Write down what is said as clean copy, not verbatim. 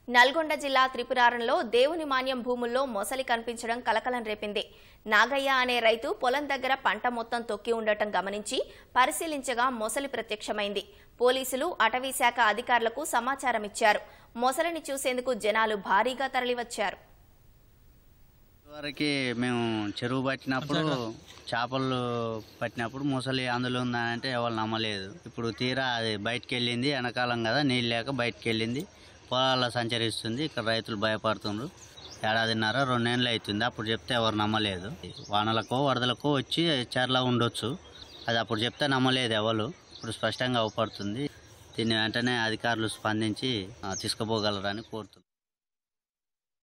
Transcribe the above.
నల్గొండ జిల్లా త్రిపురారంలో దేవుని మాన్యం భూముల్లో మొసలి కనిపించడం కలకలం రేపింది. నాగయ్య అనే రైతు పొలం దగ్గర పంట మొత్తం తొక్కి ఉండటం గమనించి పరిశీలించగా మొసలి ప్రత్యక్షమైంది. పోలీసులు అటవీ శాఖ అధికారులకు సమాచారం ఇచ్చారు. మొసలిని చూసేందుకు జనాలు భారీగా తరలివచ్చారు. వరకు మేము చెరువు పట్టినప్పుడు చేపలు పట్టినప్పుడు ముసలి అందులో ఉందంటే ఎవరు నమ్మలేదు. ఇప్పుడు తీరా అది బయటకు వెళ్ళింది, వెనకాలం కదా నీళ్ళు లేక బయటకు వెళ్ళింది, పొలాల్లో సంచరిస్తుంది. ఇక్కడ రైతులు భయపడుతున్నారు. 1.5-2 ఏళ్ళు అవుతుంది. అప్పుడు చెప్తే ఎవరు నమ్మలేదు. వానలకో వరదలకో వచ్చి చెర్లా ఉండొచ్చు, అది అప్పుడు చెప్తే నమ్మలేదు ఎవరు. ఇప్పుడు స్పష్టంగా అవపడుతుంది. దీన్ని వెంటనే అధికారులు స్పందించి తీసుకుపోగలరని కోరుతున్నారు.